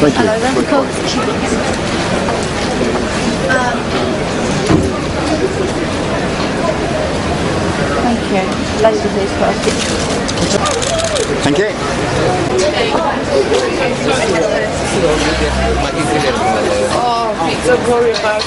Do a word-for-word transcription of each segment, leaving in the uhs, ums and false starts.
Thank you. Hello there. Cool. Thank you. Laser please, perfect. Thank you. Oh, don't worry about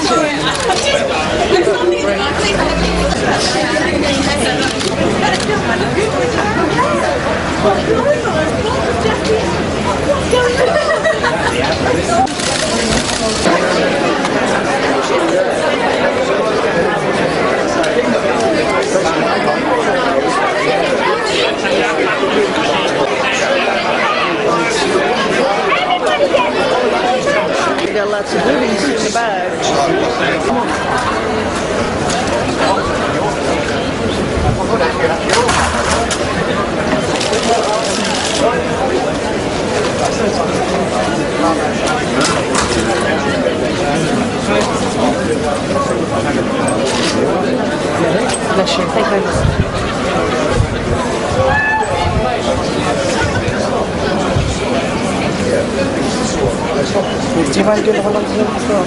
You got lots of goodies in the bag. Bless you. Thank you. Do you mind doing the whole lot of them as well?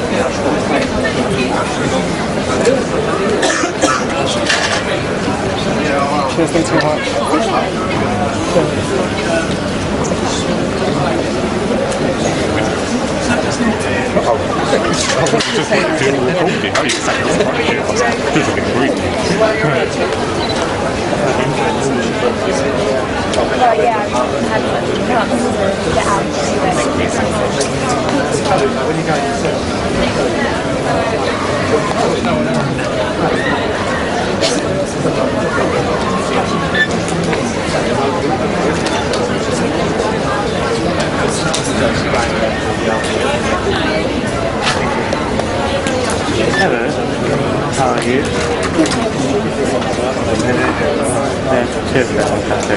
Cheers, thanks very much. I was just like doing the recording. I used to say it's quite shit. I was like, this is getting greedy. Well, yeah, I had nuts to get out Hello, how are you? Cheers, that's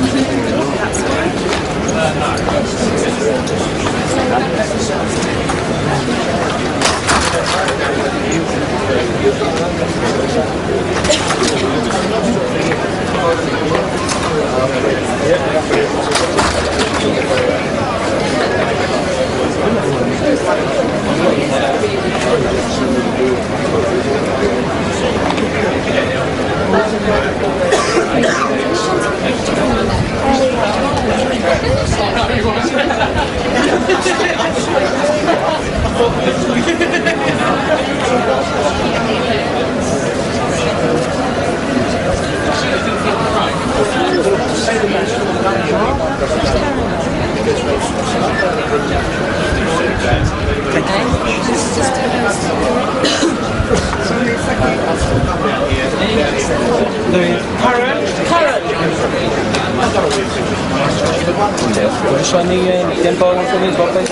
Wyszłany tempo łączony z bokiem.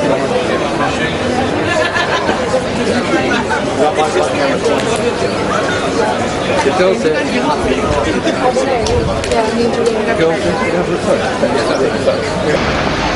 You built it. Go.